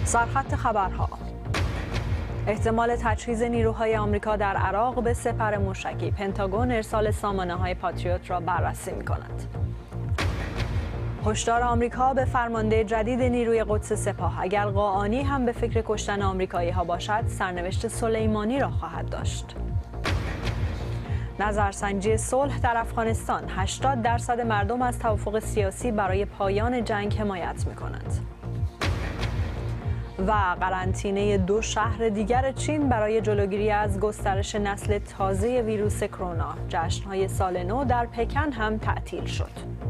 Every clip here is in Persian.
سرخط خبرها: احتمال تجهیز نیروهای آمریکا در عراق به سپر موشکی. پنتاگون ارسال سامانه‌های پاتریوت را بررسی می‌کند. هشدار آمریکا به فرمانده جدید نیروی قدس سپاه: اگر قاآنی هم به فکر کشتن آمریکایی‌ها باشد، سرنوشت سلیمانی را خواهد داشت. نظرسنجی صلح در افغانستان: 80% مردم از توافق سیاسی برای پایان جنگ حمایت می‌کنند. و قرنطینه 2 شهر دیگر چین برای جلوگیری از گسترش نسل تازه ویروس کرونا. جشن‌های سال نو در پکن هم تعطیل شد.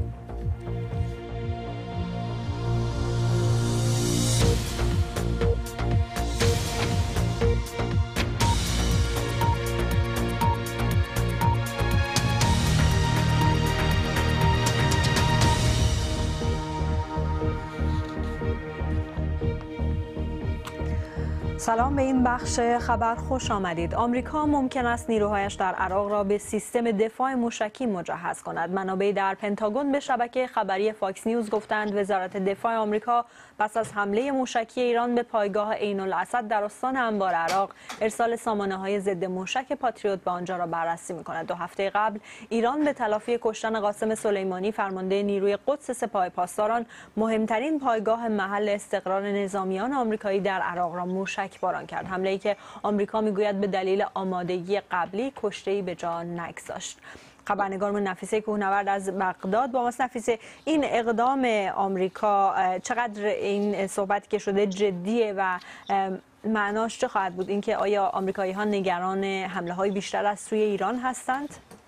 سلام، به این بخش خبر خوش آمدید. آمریکا ممکن است نیروهایش در عراق را به سیستم دفاع موشکی مجهز کند. منابعی در پنتاگون به شبکه خبری فاکس نیوز گفتند وزارت دفاع آمریکا پس از حمله موشکی ایران به پایگاه عین الاسد در استان انبار عراق، ارسال سامانه‌های ضد موشک پاتریوت به آنجا را بررسی می‌کند. 2 هفته قبل ایران به تلافی کشتن قاسم سلیمانی، فرمانده نیروی قدس سپاه پاسداران، مهمترین پایگاه محل استقرار نظامیان آمریکایی در عراق را موشک باران کرد. حمله‌ای که آمریکا میگوید به دلیل آمادگی قبلی کشته‌ای به جا نگذاشت. خبرنگارمون نفیسه کوهنورد از بغداد با ماست. نفیسه، این اقدام آمریکا چقدر این صحبتی که شده جدیه و معناش چه خواهد بود؟ اینکه آیا آمریکایی‌ها نگران حمله‌های بیشتر از سوی ایران هستند؟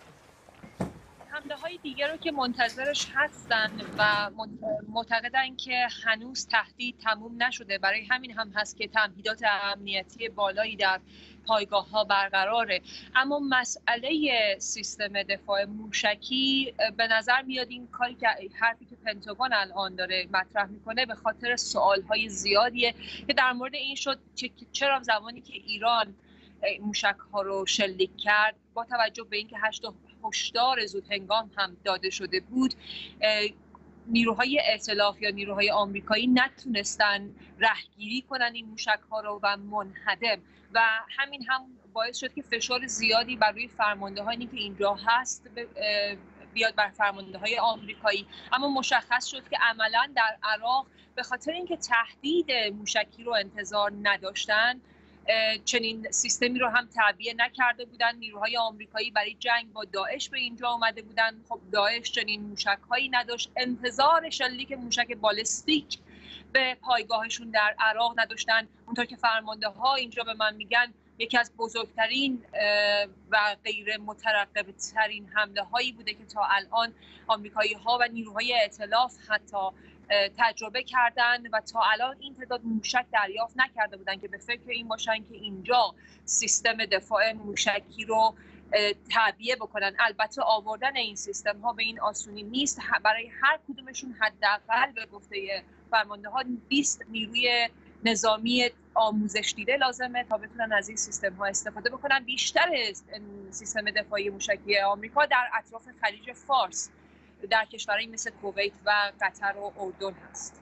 حمله‌های دیگر رو که منتظرش هستن و معتقدن که هنوز تهدید تموم نشده، برای همین هم هست که تمهیدات امنیتی بالایی در پایگاه‌ها برقراره. اما مسئله سیستم دفاع موشکی به نظر میاد این کاری که حرفی که پنتاگون الان داره مطرح میکنه به خاطر سوال‌های زیادیه که در مورد این شد چرا زمانی که ایران موشک‌ها رو شلیک کرد، با توجه به اینکه 8 هشدار زود هنگام هم داده شده بود، نیروهای ائتلاف یا نیروهای آمریکایی نتونستن رهگیری کنن این موشک‌ها رو و منهدم، و همین هم باعث شد که فشار زیادی بر روی فرماندهانی که اینجا هست بیاد بر فرمانده‌های آمریکایی. اما مشخص شد که عملاً در عراق به خاطر اینکه تهدید موشکی رو انتظار نداشتن، چنین سیستمی رو هم تعبیه نکرده بودن. نیروهای آمریکایی برای جنگ با داعش به اینجا آمده بودن. خب داعش چنین موشک‌هایی نداشت، انتظار شلیک موشک بالستیک به پایگاهشون در عراق نداشتن. اونطور که فرمانده ها اینجا به من میگن یکی از بزرگترین و غیر مترقب ترین حمله هایی بوده که تا الان آمریکایی ها و نیروهای ائتلاف حتی تجربه کردن و تا الان این تعداد موشک دریافت نکرده بودن که به فکر این باشن که اینجا سیستم دفاع موشکی رو تعبیه بکنن. البته آوردن این سیستم ها به این آسونی نیست. برای هر کدومشون حداقل به گفته فرمانده ها 20 نیروی نظامی آموزش دیده لازمه تا بتونن از این سیستم ها استفاده بکنن. بیشتر سیستم دفاعی موشکی آمریکا در اطراف خلیج فارس در کشورهایی مثل کویت و قطر و اردن هست.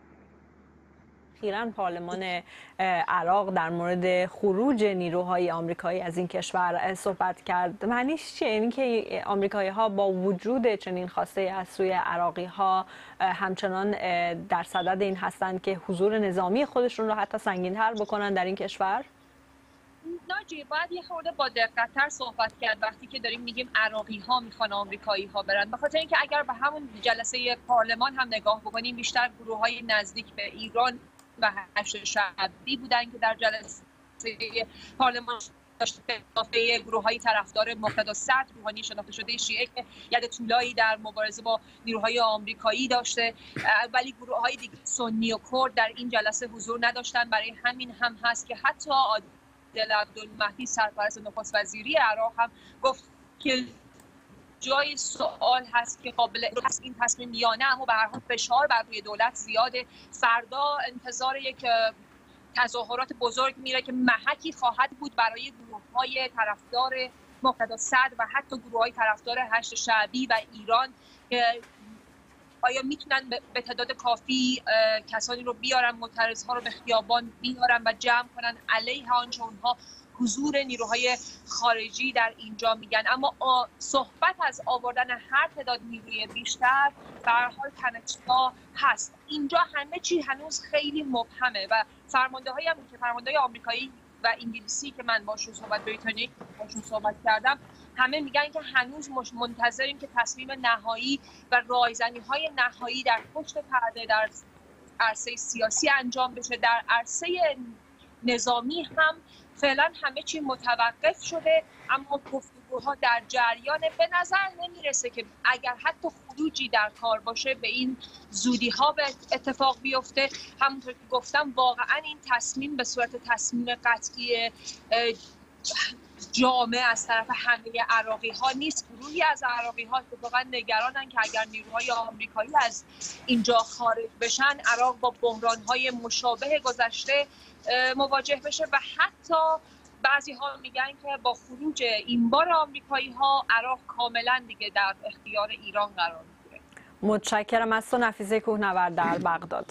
اخیراً پارلمان عراق در مورد خروج نیروهای آمریکایی از این کشور صحبت کرد. معنیش چیه؟ این که آمریکایی‌ها با وجود چنین خواسته از سوی عراقی‌ها همچنان در صدد این هستند که حضور نظامی خودشون رو حتی سنگین‌تر بکنن در این کشور؟ ناجی، باید یه خورده با دقت‌تر صحبت کرد وقتی که داریم میگیم عراقی‌ها میخوان آمریکایی‌ها برن، به خاطر اینکه اگر به همون جلسه پارلمان هم نگاه بکنیم بیشتر گروه‌های نزدیک به ایران و هشت شعبی بودن که در جلسه پارلمان داشته، به اضافه گروه‌های طرفدار مقتدا صدر، روحانی شناخته شده شیعه که ید طولایی در مبارزه با نیروهای آمریکایی داشته، ولی گروه‌های دیگه سنی و کرد در این جلسه حضور نداشتن. برای همین هم هست که حتی عادل عبدالمهدی سرپرست نخست وزیری عراق هم گفت که جای سوال هست که قابل هست این تصمیم یا نه، اما به هر حال فشار بر روی دولت زیاده. فردا انتظار یک تظاهرات بزرگ میره که محکی خواهد بود برای گروه‌های طرفدار مقتدا صدر و حتی گروه‌های طرفدار هشت شعبی و ایران که آیا میتونن به تعداد کافی کسانی رو بیارن، معترضها رو به خیابان بیارن و جمع کنن علیه آنچه اونها حضور نیروهای خارجی در اینجا میگن. اما صحبت از آوردن هر تعداد نیروی بیشتر به هر حال تنش‌ها هست. اینجا همه چی هنوز خیلی مبهمه و فرمانده‌های آمریکایی و انگلیسی که من باشون صحبت کردم همه میگن که هنوز منتظریم که تصمیم نهایی و رایزنی‌های نهایی در پشت پرده در عرصه سیاسی انجام بشه. در عرصه نظامی هم فعلا همه چی متوقف شده، اما گفتگوها در جریانه. به نظر نمیرسه که اگر حتی خروجی در کار باشه به این زودی ها به اتفاق بیفته. همونطور که گفتم واقعا این تصمیم به صورت تصمیم قطعی جامع از طرف همه عراقی ها نیست. گروهی از عراقی ها اتفاقا نگرانن که اگر نیروهای آمریکایی از اینجا خارج بشن عراق با بحران های مشابه گذشته مواجه بشه و حتی بعضی ها میگن که با خروج این بار آمریکایی ها عراق کاملا دیگه در اختیار ایران قرار میگیره. متشکرم از تو نفیسه کوهنورد در بغداد.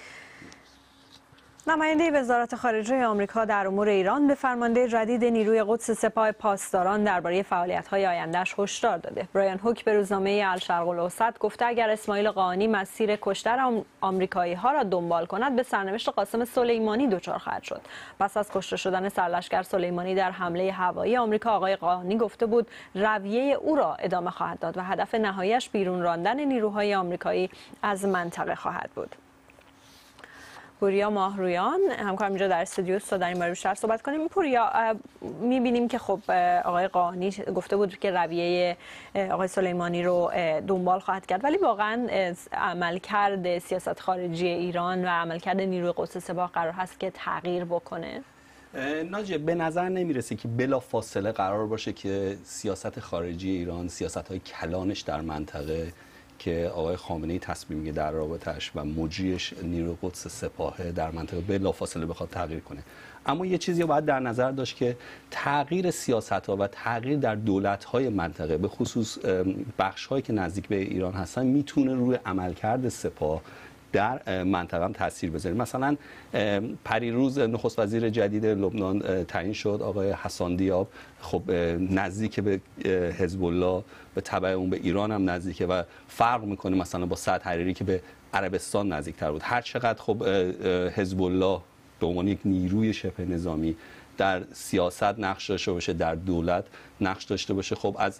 نماینده وزارت خارجه آمریکا در امور ایران به فرمانده جدید نیروی قدس سپاه پاسداران درباره فعالیت‌های آینده‌اش هشدار داده. برایان هوک به روزنامه الشرق الاوسط گفته اگر اسماعیل قائنی مسیر کشتن آمریکایی‌ها را دنبال کند به سرنوشت قاسم سلیمانی دچار خواهد شد. پس از کشته شدن سرلشکر سلیمانی در حمله هوایی آمریکا، آقای قائنی گفته بود رویه او را ادامه خواهد داد و هدف نهاییش بیرون راندن نیروهای آمریکایی از منطقه خواهد بود. پوریا ماهرویان همکارم اینجا در استودیو است تا در این باره بیشتر صحبت کنیم. پوریا، می‌بینیم که خب آقای قائنی گفته بود که رویه آقای سلیمانی رو دنبال خواهد کرد، ولی واقعا عملکرد سیاست خارجی ایران و عملکرد نیروی قدس سپاه قرار هست که تغییر بکنه؟ ناجیه، به نظر نمیرسه که بلا فاصله قرار باشه که سیاست خارجی ایران، سیاست‌های کلانش در منطقه که آقای خامنه‌ای تصمیم میگه در رابطه‌اش و مجریش نیروی قدس سپاه در منطقه بلافاصله بخواد تغییر کنه. اما یه چیزی رو باید در نظر داشت که تغییر سیاست‌ها و تغییر در دولت‌های منطقه به خصوص بخش‌هایی که نزدیک به ایران هستن میتونه روی عملکرد سپاه در منطقه هم تاثیر بذاره. مثلا پریروز نخست وزیر جدید لبنان تعیین شد، آقای حسان دیاب. خب نزدیک به حزب الله، به تبع اون به ایران هم نزدیکه و فرق میکنه مثلا با سعد حریری که به عربستان نزدیکتر بود. هر چقدر خب حزب الله به عنوان یک نیروی شبه نظامی در سیاست نقش داشته باشه، در دولت نقش داشته باشه، خب از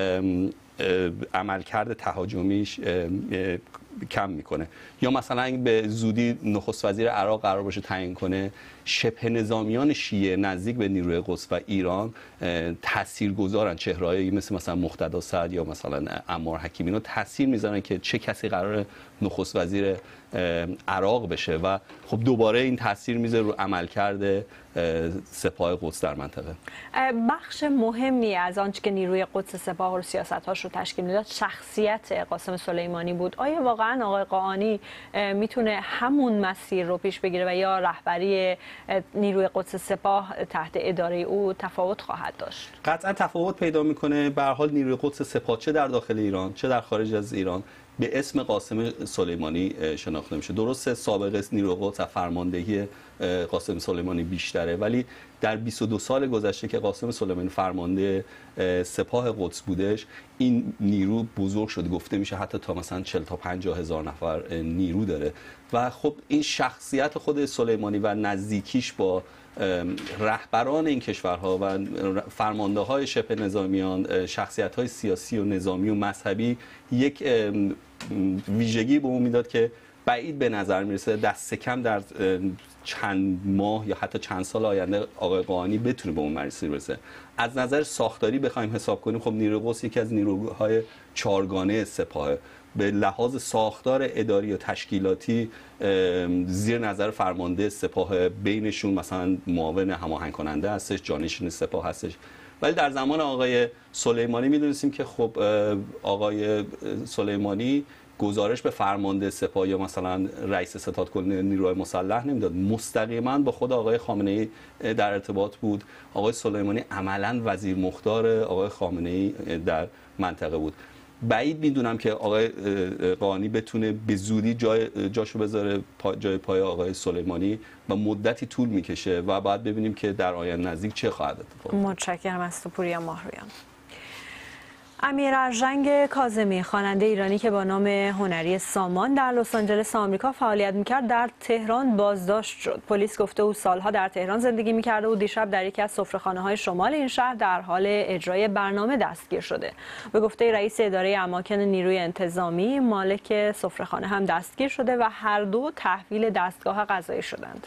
عملکرد تهاجمیش کم میکنه. یا مثلا به زودی نخست وزیر عراق قرار باشه تعیین کنه، شبه نظامیان شیعه نزدیک به نیروی قدس و ایران تاثیرگذارن، چهرهایی مثلا مقتدا سعد یا مثلا عمار حکیمی رو تاثیر میذارن که چه کسی قرار نخست وزیر عراق بشه و خب دوباره این تاثیر میذاره رو عملکرد سپاه قدس در منطقه. بخش مهمی از آنچه که نیروی قدس سپاه و سیاست‌هاش رو تشکیل میداد شخصیت قاسم سلیمانی بود. آیا واقعا آقای قائنی میتونه همون مسیر رو پیش بگیره و یا رهبری نیروی قدس سپاه تحت اداره او تفاوت خواهد داشت؟ قطعا تفاوت پیدا میکنه. به هر حال نیروی قدس سپاه چه در داخل ایران چه در خارج از ایران به اسم قاسم سلیمانی شناخته میشه. درسته سابقه نیروی قدس و فرماندهی قاسم سلیمانی بیشتره، ولی در 22 سال گذشته که قاسم سلیمانی فرمانده سپاه قدس بودش، این نیرو بزرگ شد. گفته میشه حتی تا مثلا 40 تا 50 هزار نفر نیرو داره و خب این شخصیت خود سلیمانی و نزدیکیش با رهبران این کشورها و فرمانده های شبه نظامیان، شخصیت های سیاسی و نظامی و مذهبی یک ویژگی به اون میداد که بعید به نظر میرسه دست کم در چند ماه یا حتی چند سال آینده آقای قائنی بتونه به اون مرحله برسه. از نظر ساختاری بخوایم حساب کنیم، خب نیروی قدس یکی از نیروهای چهارگانه سپاه به لحاظ ساختار اداری و تشکیلاتی زیر نظر فرمانده سپاه، بینشون مثلا معاون هماهنگ کننده هستش، جانشین سپاه هستش. ولی در زمان آقای سلیمانی میدونستیم که خب آقای سلیمانی گزارش به فرمانده سپاه یا مثلا رئیس ستاد کل نیروهای مسلح نمیداد، مستقیما با خود آقای خامنه‌ای در ارتباط بود. آقای سلیمانی عملاً وزیر مختار آقای خامنه‌ای در منطقه بود. بعید میدونم که آقای قانی بتونه به زودی جاشو بذاره جای پای آقای سلیمانی و مدتی طول میکشه و باید ببینیم که در آینده نزدیک چه خواهد اتفاق افتاد. متشکرم از تو پوریا ماهرویان. امیر ارژنگ کاظمی، خواننده ایرانی که با نام هنری سامان در لس آنجلس آمریکا فعالیت میکرد، در تهران بازداشت شد. پلیس گفته او سالها در تهران زندگی میکرده و دیشب در یکی از سفره‌خانه‌های شمال این شهر در حال اجرای برنامه دستگیر شده. به گفته رئیس اداره اماکن نیروی انتظامی، مالک سفره‌خانه هم دستگیر شده و هر دو تحویل دستگاه قضایی شدند.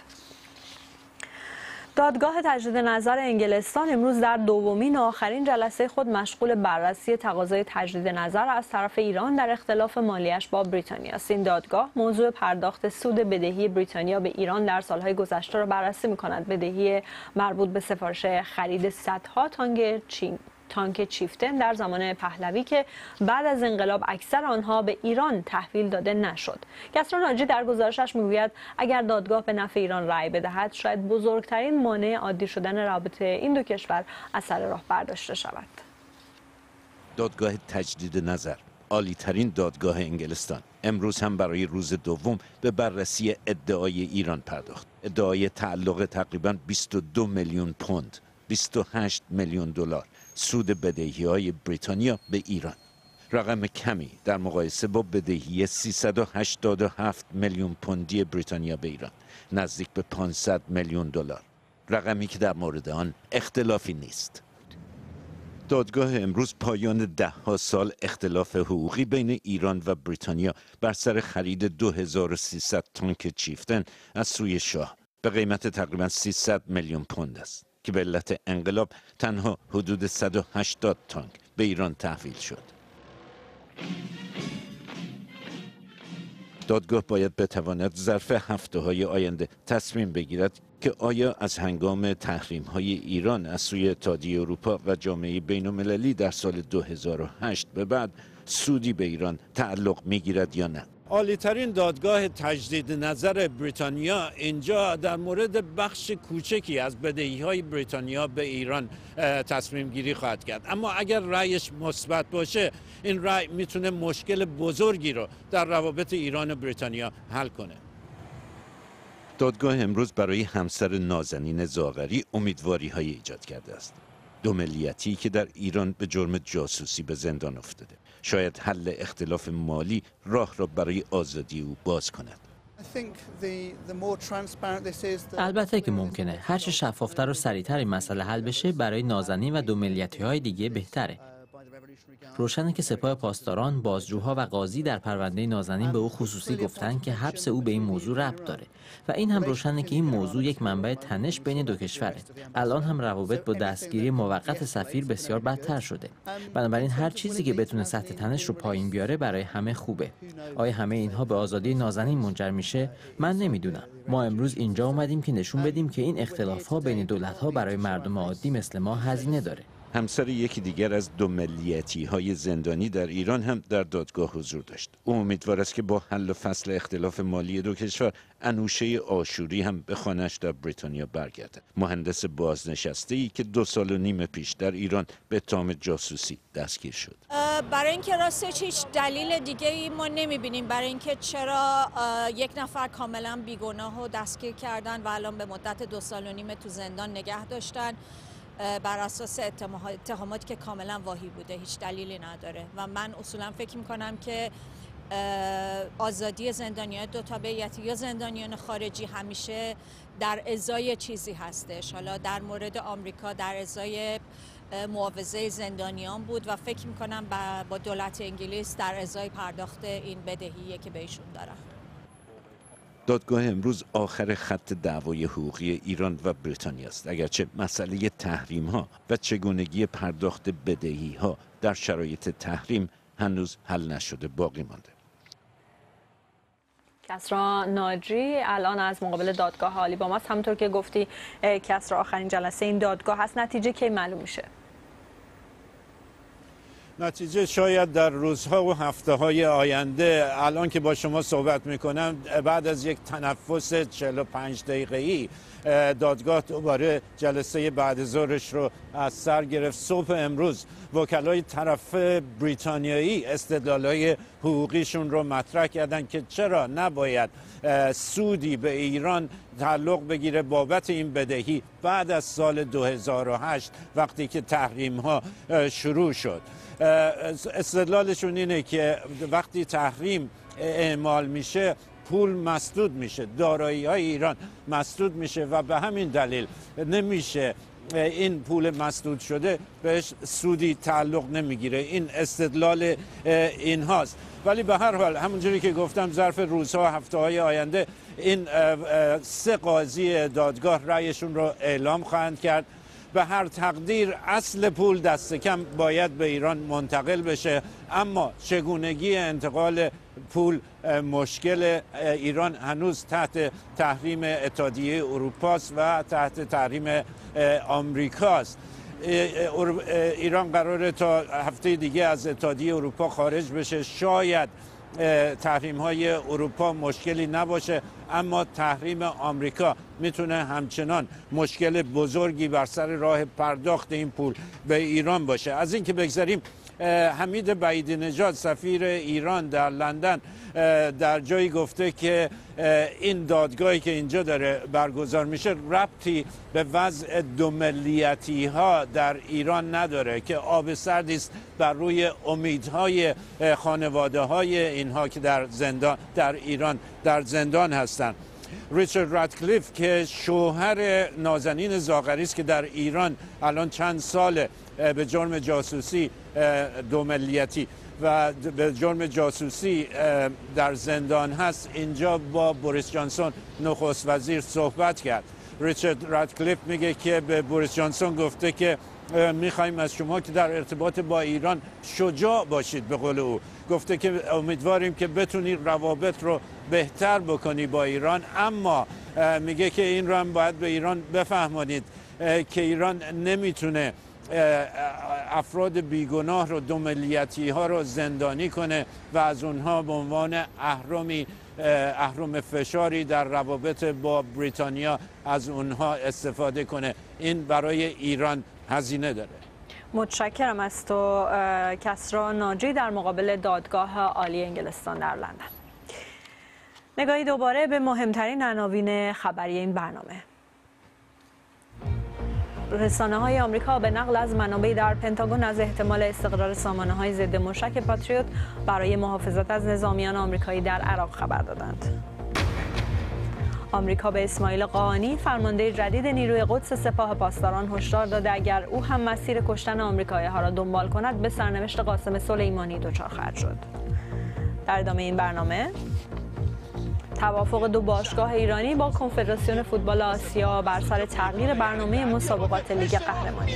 دادگاه تجدید نظر انگلستان امروز در دومین و آخرین جلسه خود مشغول بررسی تقاضای تجدید نظر از طرف ایران در اختلاف مالیش با بریتانیا است. این دادگاه موضوع پرداخت سود بدهی بریتانیا به ایران در سالهای گذشته را بررسی می‌کند. بدهی مربوط به سفارش خرید صدها تانک چیفتن در زمان پهلوی که بعد از انقلاب اکثر آنها به ایران تحویل داده نشد. کسری ناجی در گزارشش میگوید اگر دادگاه به نفع ایران رأی بدهد شاید بزرگترین مانع عادی شدن رابطه این دو کشور از سر راه برداشته شود. دادگاه تجدید نظر، عالی‌ترین دادگاه انگلستان، امروز هم برای روز دوم به بررسی ادعای ایران پرداخت. ادعای تعلق تقریباً 22 میلیون پوند، 28 میلیون دلار سود بدهی‌های بریتانیا به ایران. رقم کمی در مقایسه با بدهی 387 میلیون پوندی بریتانیا به ایران، نزدیک به 500 میلیون دلار. رقمی که در مورد آن اختلافی نیست. دادگاه امروز پایان 10 سال اختلاف حقوقی بین ایران و بریتانیا بر سر خرید 2300 تانک چیفتن از سوی شاه به قیمت تقریباً 300 میلیون پوند است که به علت انقلاب تنها حدود 180 تانک به ایران تحویل شد. دادگاه باید بتواند ظرف هفته‌های آینده تصمیم بگیرد که آیا از هنگام تحریم‌های ایران از سوی اتحادیه اروپا و جامعه بین‌المللی در سال 2008 به بعد سودی به ایران تعلق می‌گیرد یا نه. عالی‌ترین دادگاه تجدید نظر بریتانیا اینجا در مورد بخش کوچکی از بدهی‌های بریتانیا به ایران تصمیم گیری خواهد کرد. اما اگر رأیش مثبت باشه، این رأی میتونه مشکل بزرگی رو در روابط ایران و بریتانیا حل کنه. دادگاه امروز برای همسر نازنین زاغری امیدواری‌های ایجاد کرده است. دو ملیتی که در ایران به جرم جاسوسی به زندان افتاده. شاید حل اختلاف مالی راه را برای آزادی او باز کند. البته که ممکنه. هرچه شفافتر و سریعتر این مسئله حل بشه برای نازنین و دو ملیتی‌های دیگه بهتره. روشنه که سپاه پاسداران، بازجوها و قاضی در پرونده نازنین به او خصوصی گفتن که حبس او به این موضوع ربط داره و این هم روشنه که این موضوع یک منبع تنش بین دو کشوره. الان هم روابط با دستگیری موقت سفیر بسیار بدتر شده. بنابراین هر چیزی که بتونه سطح تنش رو پایین بیاره برای همه خوبه. آیا همه اینها به آزادی نازنین منجر میشه؟ من نمیدونم. ما امروز اینجا اومدیم که نشون بدیم که این اختلاف‌ها بین دولت‌ها برای مردم عادی مثل ما هزینه داره. همسر یکی دیگر از دو ملیتی‌های زندانی در ایران هم در دادگاه حضور داشت. او امیدوار است که با حل و فصل اختلاف مالی دو کشور انوشه آشوری هم به خانه‌اش در بریتانیا برگردد. مهندس بازنشسته‌ای که 2.5 سال پیش در ایران به اتهام جاسوسی دستگیر شد. برای اینکه راستش هیچ دلیل دیگه‌ای ما نمی‌بینیم برای اینکه چرا یک نفر کاملا بیگناه رو دستگیر کردن و الان به مدت 2.5 سال تو زندان نگه داشتن. بر اساس اتهاماتی که کاملا واهی بوده، هیچ دلیلی نداره و من اصولا فکر میکنم که آزادی زندانیان دو تابعیتی یا زندانیان خارجی همیشه در ازای چیزی هستش. حالا در مورد آمریکا در ازای معاوضه زندانیان بود و فکر میکنم با دولت انگلیس در ازای پرداخت این بدهیه که بهشون دارن. دادگاه امروز آخر خط دعوای حقوقی ایران و بریتانیا است، اگرچه مسئله تحریم‌ها و چگونگی پرداخت بدهی‌ها در شرایط تحریم هنوز حل نشده باقی مانده. کسری ناجی الان از مقابل دادگاه عالی با ماست. همونطور که گفتی کسری آخرین جلسه این دادگاه هست، نتیجه کی معلوم میشه؟ نتیجه شاید در روزها و هفته‌های آینده. الان که با شما صحبت میکنم بعد از یک تنفس 45 دقیقه‌ای دادگاه دوباره جلسه بعد ظهرش رو از سر گرفت. صبح امروز وکلای طرف بریتانیایی استدلال‌های حقوقیشون رو مطرح کردن که چرا نباید سودی به ایران تعلق بگیره بابت این بدهی بعد از سال 2008 وقتی که تحریم‌ها شروع شد. استدلالشون اینه که وقتی تحریم اعمال میشه پول مسدود میشه، دارایی‌های ایران مسدود میشه و به همین دلیل نمیشه این پول مسدود شده بهش سودی تعلق نمیگیره. این استدلال این هاست. ولی به هر حال همونجوری که گفتم ظرف روزها و هفته‌های آینده این 3 قاضی دادگاه رأیشون رو اعلام خواهند کرد. به هر تقدیر اصل پول دست کم باید به ایران منتقل بشه، اما چگونگی انتقال پول مشکل. ایران هنوز تحت تحریم اتحادیه اروپا است و تحت تحریم آمریکاست. ایران قراره تا هفته دیگه از اتحادیه اروپا خارج بشه. شاید تحریم های اروپا مشکلی نباشه، اما تحریم آمریکا میتونه همچنان مشکل بزرگی بر سر راه پرداخت این پول به ایران باشه. از این که بگذاریم، حمید بعیدی نژاد سفیر ایران در لندن در جایی گفته که این دادگاهی که اینجا داره برگزار میشه ربطی به وضع دوملیتی ها در ایران نداره، که آب سردی است بر روی امیدهای خانواده های اینها که در ایران در زندان هستند. ریچارد رادکلیف که شوهر نازنین زاغری است که در ایران الان چند ساله به جرم جاسوسی دوملیتی و به جرم جاسوسی در زندان هست، اینجا با بوریس جانسون نخست وزیر صحبت کرد. ریچارد رادکلیف میگه که به بوریس جانسون گفته که میخوایم از شما که در ارتباط با ایران شجاع باشید. به قول او گفته که امیدواریم که بتونی روابط رو بهتر بکنی با ایران، اما میگه که این رو هم باید به ایران بفهمانید که ایران نمیتونه افراد بیگناه رو، دوملیتی ها رو زندانی کنه و از اونها به عنوان اهرم فشاری در روابط با بریتانیا از اونها استفاده کنه. این برای ایران هزینه داره. متشکرم از تو کسری ناجی در مقابل دادگاه عالی انگلستان در لندن. نگاهی دوباره به مهمترین عناوین خبری این برنامه. رسانه‌های آمریکا به نقل از منابعی در پنتاگون از احتمال استقرار سامانه‌های ضد موشک پاتریوت برای محافظت از نظامیان آمریکایی در عراق خبر دادند. آمریکا به اسماعیل قاآنی فرمانده جدید نیروی قدس سپاه پاسداران هشدار داده اگر او هم مسیر کشتن آمریکایی‌ها را دنبال کند به سرنوشت قاسم سلیمانی دچار خواهد شد. در ادامه این برنامه توافق 2 باشگاه ایرانی با کنفدراسیون فوتبال آسیا بر سر تغییر برنامه مسابقات لیگ قهرمانی.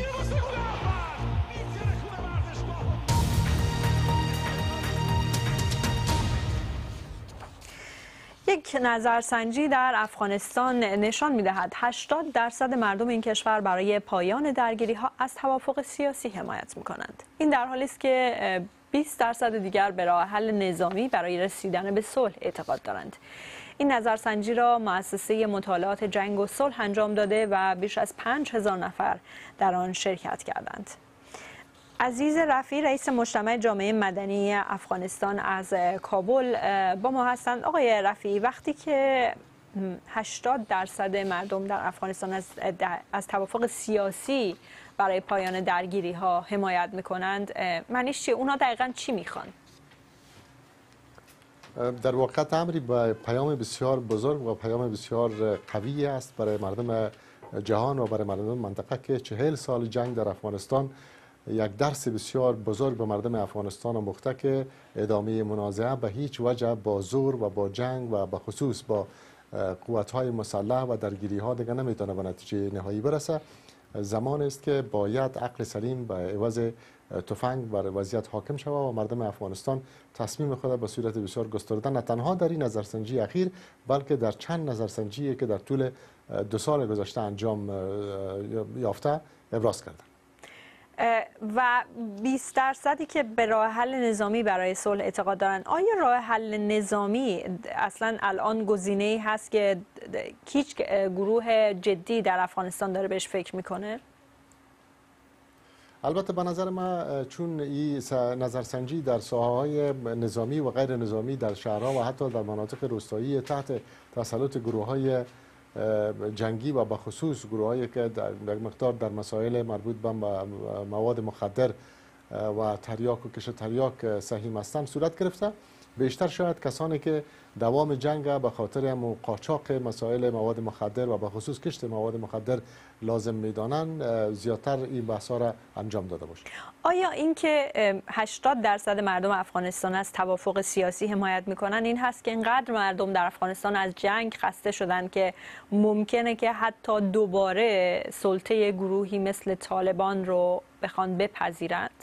یک نظرسنجی در افغانستان نشان می‌دهد 80% مردم این کشور برای پایان درگیری‌ها از توافق سیاسی حمایت می‌کنند. این در حالی است که 20% دیگر به راه حل نظامی برای رسیدن به صلح اعتقاد دارند. این نظرسنجی را مؤسسه مطالعات جنگ و صلح انجام داده و بیش از 5000 نفر در آن شرکت کردند. عزیز رفیع رئیس مجتمع جامعه مدنی افغانستان از کابل با ما هستند. آقای رفیع، وقتی که 80% مردم در افغانستان از توافق سیاسی برای پایان درگیری ها حمایت میکنند، معنیش چیه؟ اونا دقیقاً چی میخوان؟ در واقع امری با پیام بسیار بزرگ و پیام بسیار قوی است برای مردم جهان و برای مردم منطقه که 40 سال جنگ در افغانستان یک درس بسیار بزرگ به مردم افغانستان آموخته که ادامه منازعه به هیچ وجه با زور و با جنگ و به خصوص با قوت‌های مسلح و درگیری‌ها دیگر نمیتونه به نتیجه نهایی برسه. زمان است که باید عقل سلیم به عوض تفنگ بر وضعیت حاکم شود و مردم افغانستان تصمیم خود به صورت بسیار گسترده نه تنها در این نظرسنجی اخیر بلکه در چند نظرسنجی که در طول 2 سال گذشته انجام یافته ابراز کردند. و 20% که به راه حل نظامی برای صلح اعتقاد دارن، آیا راه حل نظامی اصلا الان گزینه‌ای هست که هیچ گروه جدی در افغانستان داره بهش فکر میکنه؟ البته به نظر من چون این نظرسنجی در ساحه‌های نظامی و غیر نظامی در شهرها و حتی در مناطق روستایی تحت تسلط گروه‌های جنگی و به خصوص گروه‌هایی که در مقدار در مسائل مربوط به مواد مخدر و تریاک و کش تریاک سهیم هستند صورت گرفته، بیشتر شاید کسانی که دوام جنگ به خاطر قاچاق مسائل مواد مخدر و به خصوص کشت مواد مخدر لازم میدانند زیادتر این بحث‌ها را انجام داده باشند. آیا اینکه 80% مردم افغانستان از توافق سیاسی حمایت میکنن این هست که اینقدر مردم در افغانستان از جنگ خسته شدن که ممکنه که حتی دوباره سلطه گروهی مثل طالبان رو بخوان بپذیرند؟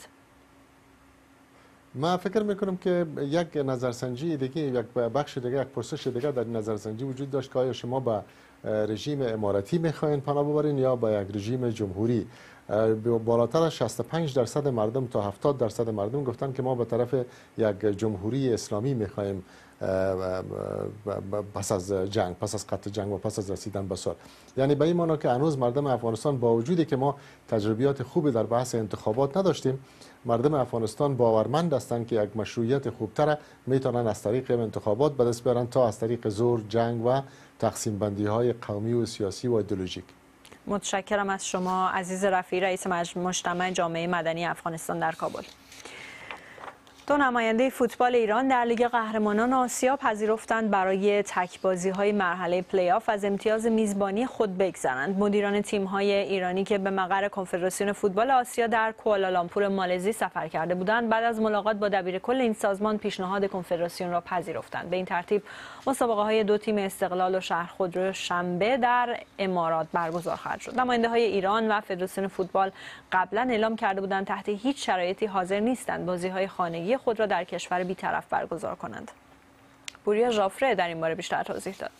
من فکر میکنم که یک نظرسنجی دیگه، یک بخش دیگه، یک پرسش دیگه در نظرسنجی وجود داشت که آیا شما به رژیم اماراتی میخواین پناه ببرین یا به یک رژیم جمهوری. بالاتر از 65% مردم تا 70% مردم گفتن که ما به طرف یک جمهوری اسلامی میخوایم پس از جنگ، پس از قطع جنگ و پس از رسیدن به صلح. یعنی به این معنی که هنوز مردم افغانستان با وجودی که ما تجربیات خوبی در بحث انتخابات نداشتیم، مردم افغانستان باورمند هستند که یک مشروعیت خوبتر میتونن از طریق انتخابات به دست بیارن تا از طریق زور، جنگ و تقسیم بندی های قومی و سیاسی و ایدئولوژیک. متشکرم از شما عزیز رفیعی، رئیس مجتمع جامعه مدنی افغانستان در کابل. دو نماینده فوتبال ایران در لیگ قهرمانان آسیا پذیرفتند برای تک‌بازی‌های مرحله پلی‌آف از امتیاز میزبانی خود بگذرند. مدیران تیم‌های ایرانی که به مقر کنفدراسیون فوتبال آسیا در کوالالامپور مالزی سفر کرده بودند، بعد از ملاقات با دبیرکل این سازمان پیشنهاد کنفدراسیون را پذیرفتند. به این ترتیب مسابقه‌های دو تیم استقلال و شهر خودرو شنبه در امارات برگزار خواهد شد. نماینده‌های ایران و فدراسیون فوتبال قبلا اعلام کرده بودند تحت هیچ شرایطی حاضر نیستند بازی‌های خانگی خود را در کشور بی‌طرف برگزار کنند. پوریا ژافره در این باره بیشتر توضیح داد.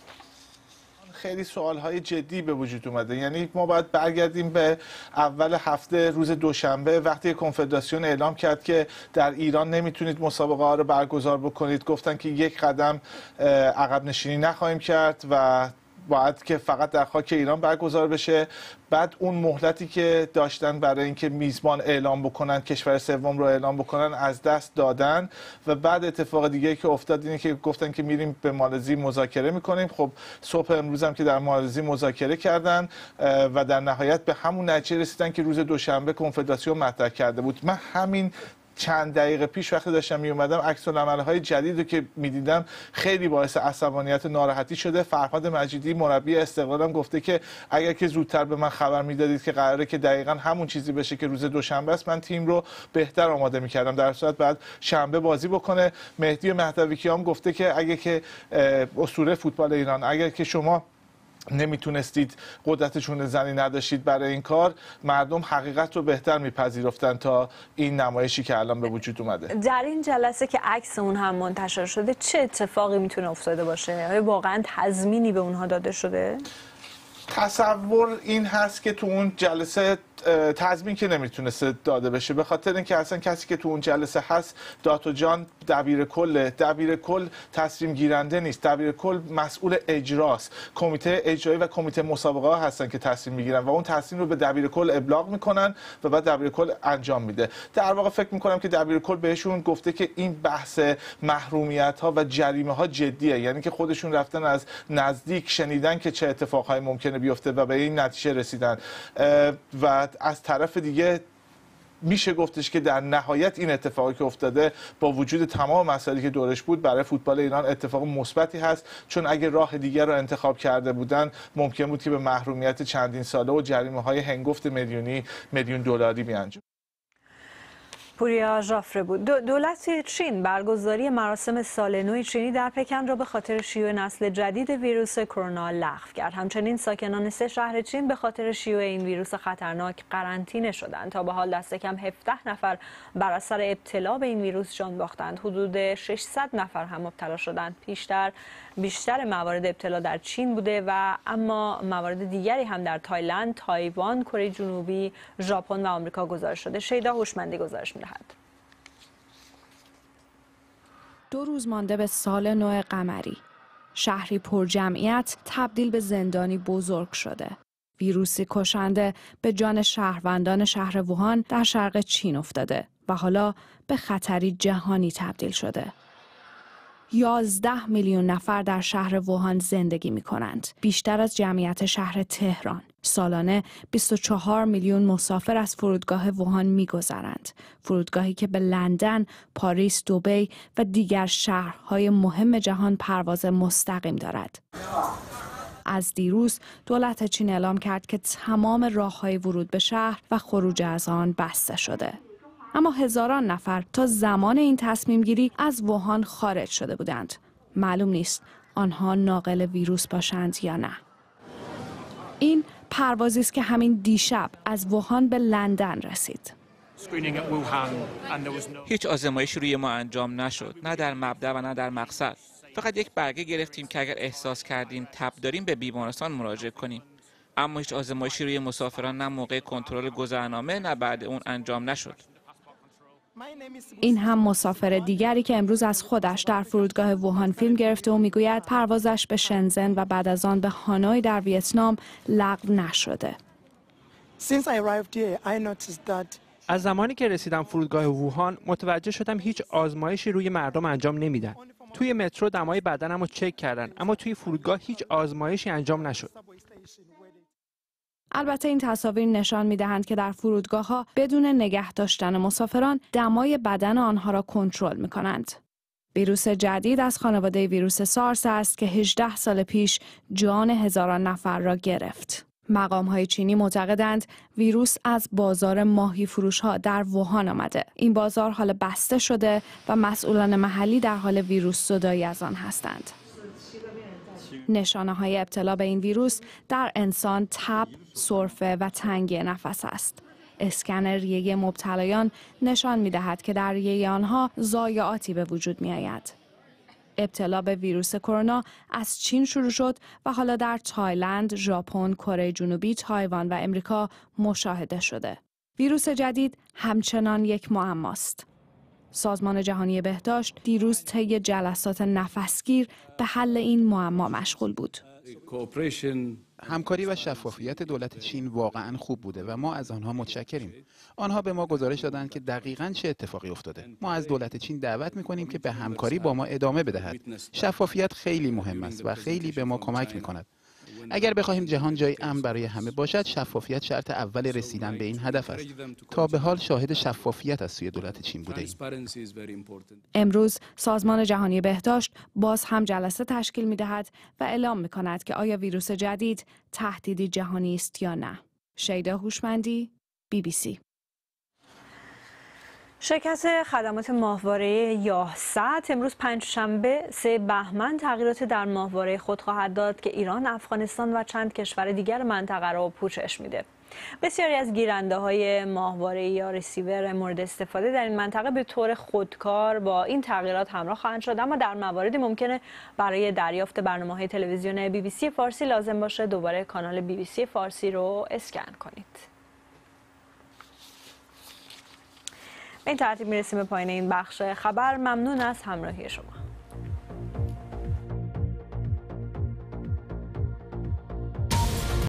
خیلی سوال‌های جدی به وجود اومده. یعنی ما باید برگردیم به اول هفته روز دوشنبه وقتی کنفدراسیون اعلام کرد که در ایران نمیتونید مسابقه ها رو برگزار بکنید. گفتن که یک قدم عقب نشینی نخواهیم کرد و باید که فقط در خاک ایران برگزار بشه. بعد اون مهلتی که داشتن برای اینکه میزبان اعلام بکنن، کشور سوم رو اعلام بکنن، از دست دادن و بعد اتفاق دیگه که افتاد اینه که گفتن که میریم به مالزی مذاکره میکنیم. خب صبح امروز هم که در مالزی مذاکره کردن و در نهایت به همون نتیجه رسیدن که روز دوشنبه کنفدراسیون مطرح کرده بود. من همین چند دقیقه پیش وقتی داشتم می اومدم عکس‌العمل‌های جدیدی که می‌دیدم خیلی باعث عصبانیت و ناراحتی شده. فرهاد مجیدی مربی استقلالم گفته که اگر که زودتر به من خبر میدادید که قراره که دقیقاً همون چیزی بشه که روز دوشنبه است، من تیم رو بهتر آماده می‌کردم. در صورت بعد شنبه بازی بکنه. مهدی مهدوی‌کیان گفته که اگه که اسطوره فوتبال ایران، اگر که شما نمیتونستید قدرتشون زنی نداشتید برای این کار، مردم حقیقت رو بهتر میپذیرفتن تا این نمایشی که الان به وجود اومده. در این جلسه که عکس اون هم منتشر شده چه اتفاقی میتونه افتاده باشه؟ آیا واقعا تضمینی به اونها داده شده؟ تصور این هست که تو اون جلسه تضمین که نمیتونسته داده بشه، به خاطر اینکه اصلا کسی که تو اون جلسه هست داتو جان دبیرکل تصمیم گیرنده نیست، دبیرکل مسئول اجراست. کمیته اجرایی و کمیته مسابقه ها هستن که تصمیم میگیرن و اون تصمیم رو به دبیرکل ابلاغ میکنن و بعد دبیرکل انجام میده. در واقع فکر میکنم که دبیرکل بهشون گفته که این بحث محرومیت ها و جریمه ها جدیه، یعنی که خودشون رفتن از نزدیک شنیدن که چه اتفاقهای ممکنه بیفته و به این نتیجه رسیدن و از طرف دیگه میشه گفتش که در نهایت این اتفاقی که افتاده با وجود تمام مسائلی که دورش بود برای فوتبال ایران اتفاق مثبتی هست، چون اگه راه دیگر رو انتخاب کرده بودن ممکن بود که به محرومیت چندین ساله و جریمه های هنگفت میلیون دلاری بیانجام. پوریا ژافره بود. دولت چین برگزاری مراسم سال نو چینی در پکن را به خاطر شیوع نسل جدید ویروس کرونا لغو کرد. همچنین ساکنان 3 شهر چین به خاطر شیوع این ویروس خطرناک قرنطینه شدند. تا به حال دست کم 17 نفر بر اثر ابتلا به این ویروس جان باختند. حدود 600 نفر هم مبتلا شدند. بیشتر موارد ابتلا در چین بوده و اما موارد دیگری هم در تایلند، تایوان، کره جنوبی، ژاپن و آمریکا گزارش شده. شیدا هوشمندی گزارش می‌دهد. 2 روز مانده به سال نو قمری، شهری پر جمعیت تبدیل به زندانی بزرگ شده. ویروسی کشنده به جان شهروندان شهر ووهان در شرق چین افتاده و حالا به خطری جهانی تبدیل شده. 11 میلیون نفر در شهر ووهان زندگی می کنند. بیشتر از جمعیت شهر تهران. سالانه 24 میلیون مسافر از فرودگاه ووهان می گذرند. فرودگاهی که به لندن، پاریس، دبی و دیگر شهرهای مهم جهان پرواز مستقیم دارد. از دیروز دولت چین اعلام کرد که تمام راههای ورود به شهر و خروج از آن بسته شده. اما هزاران نفر تا زمان این تصمیم گیری از ووهان خارج شده بودند. معلوم نیست آنها ناقل ویروس باشند یا نه. این پروازی است که همین دیشب از ووهان به لندن رسید. هیچ آزمایشی روی ما انجام نشد، نه در مبدأ و نه در مقصد. فقط یک برگه گرفتیم که اگر احساس کردیم تب داریم به بیمارستان مراجعه کنیم. اما هیچ آزمایشی روی مسافران نه موقع کنترل گذرنامه نه بعد اون انجام نشد. این هم مسافر دیگری که امروز از خودش در فرودگاه ووهان فیلم گرفته و میگوید پروازش به شنزن و بعد از آن به هانوی در ویتنام لغو نشده. از زمانی که رسیدم فرودگاه ووهان متوجه شدم هیچ آزمایشی روی مردم انجام نمیدن. توی مترو دمای بدنم رو چک کردن اما توی فرودگاه هیچ آزمایشی انجام نشد. البته این تصاویر نشان می‌دهند که در فرودگاه‌ها بدون نگه داشتن مسافران دمای بدن آنها را کنترل می‌کنند. ویروس جدید از خانواده ویروس سارس است که 18 سال پیش جان هزاران نفر را گرفت. مقام‌های چینی معتقدند ویروس از بازار ماهی فروش‌ها در ووهان آمده. این بازار حال بسته شده و مسئولان محلی در حال ویروس زدایی از آن هستند. نشانه‌های ابتلا به این ویروس در انسان تب، سرفه و تنگی نفس است. اسکنر ریه مبتلایان نشان می‌دهد که در ریه آنها ضایعاتی به وجود می‌آید. ابتلا به ویروس کرونا از چین شروع شد و حالا در تایلند، ژاپن، کره جنوبی، تایوان و امریکا مشاهده شده. ویروس جدید همچنان یک معماست. سازمان جهانی بهداشت دیروز طی جلسات نفسگیر به حل این معما مشغول بود. همکاری و شفافیت دولت چین واقعا خوب بوده و ما از آنها متشکریم. آنها به ما گزارش دادند که دقیقاً چه اتفاقی افتاده. ما از دولت چین دعوت می‌کنیم که به همکاری با ما ادامه بدهد. شفافیت خیلی مهم است و خیلی به ما کمک می‌کند. اگر بخواهیم جهان جای امن برای همه باشد، شفافیت شرط اول رسیدن به این هدف است. تا به حال شاهد شفافیت از سوی دولت چین بوده‌ایم. امروز سازمان جهانی بهداشت باز هم جلسه تشکیل می‌دهد و اعلام می‌کند که آیا ویروس جدید تهدیدی جهانی است یا نه. شیدا هوشمندی، BBC. شرکت خدمات ماهواره یاهصد امروز پنجشنبه 3 بهمن تغییراتی در ماهواره خود خواهد داد که ایران، افغانستان و چند کشور دیگر منطقه را پوشش میده. بسیاری از گیرنده های ماهواره یا ریسیور مورد استفاده در این منطقه به طور خودکار با این تغییرات همراه خواهند شد، اما در مواردی ممکنه برای دریافت برنامه‌های تلویزیون BBC فارسی لازم باشه دوباره کانال BBC فارسی رو اسکن کنید. به این ترتیب میرسیم به پایان این بخش خبر. ممنون از همراهی شما.